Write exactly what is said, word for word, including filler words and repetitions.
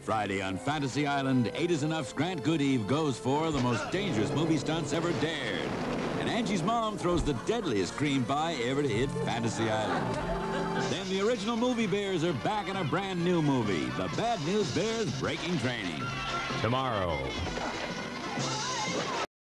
Friday on Fantasy Island, Eight is Enough's Grant Goodeve goes for the most dangerous movie stunts ever dared. And Angie's mom throws the deadliest cream pie ever to hit Fantasy Island. Then the original movie bears are back in a brand new movie, The Bad News Bears Breaking Training. Tomorrow.